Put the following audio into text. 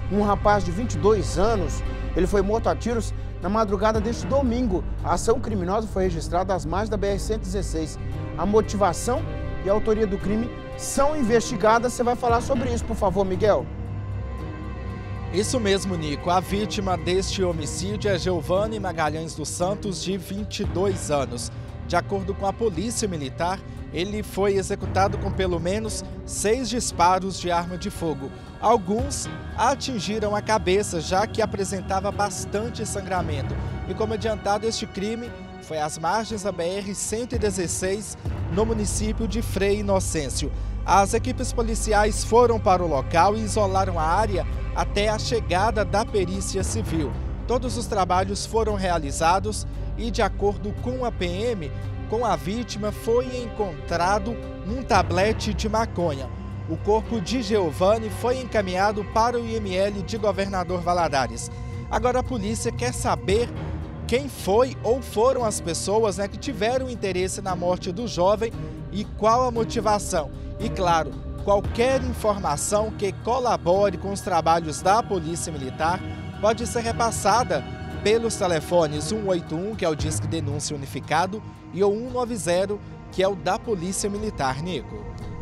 Um rapaz de 22 anos, ele foi morto a tiros na madrugada deste domingo. A ação criminosa foi registrada às margens da BR-116. A motivação e a autoria do crime são investigadas. Você vai falar sobre isso, por favor, Miguel. Isso mesmo, Nico. A vítima deste homicídio é Giovanni Magalhães dos Santos, de 22 anos. De acordo com a Polícia Militar, ele foi executado com pelo menos 6 disparos de arma de fogo. Alguns atingiram a cabeça, já que apresentava bastante sangramento. E como adiantado, este crime foi às margens da BR-116, no município de Frei Inocêncio. As equipes policiais foram para o local e isolaram a área até a chegada da perícia civil. Todos os trabalhos foram realizados e, de acordo com a PM, com a vítima foi encontrado um tablete de maconha. O corpo de Giovanni foi encaminhado para o IML de Governador Valadares. Agora a polícia quer saber quem foi ou foram as pessoas que tiveram interesse na morte do jovem e qual a motivação. E claro, qualquer informação que colabore com os trabalhos da Polícia Militar pode ser repassada pelos telefones 181, que é o Disque Denúncia Unificado, e o 190, que é o da Polícia Militar, Nico.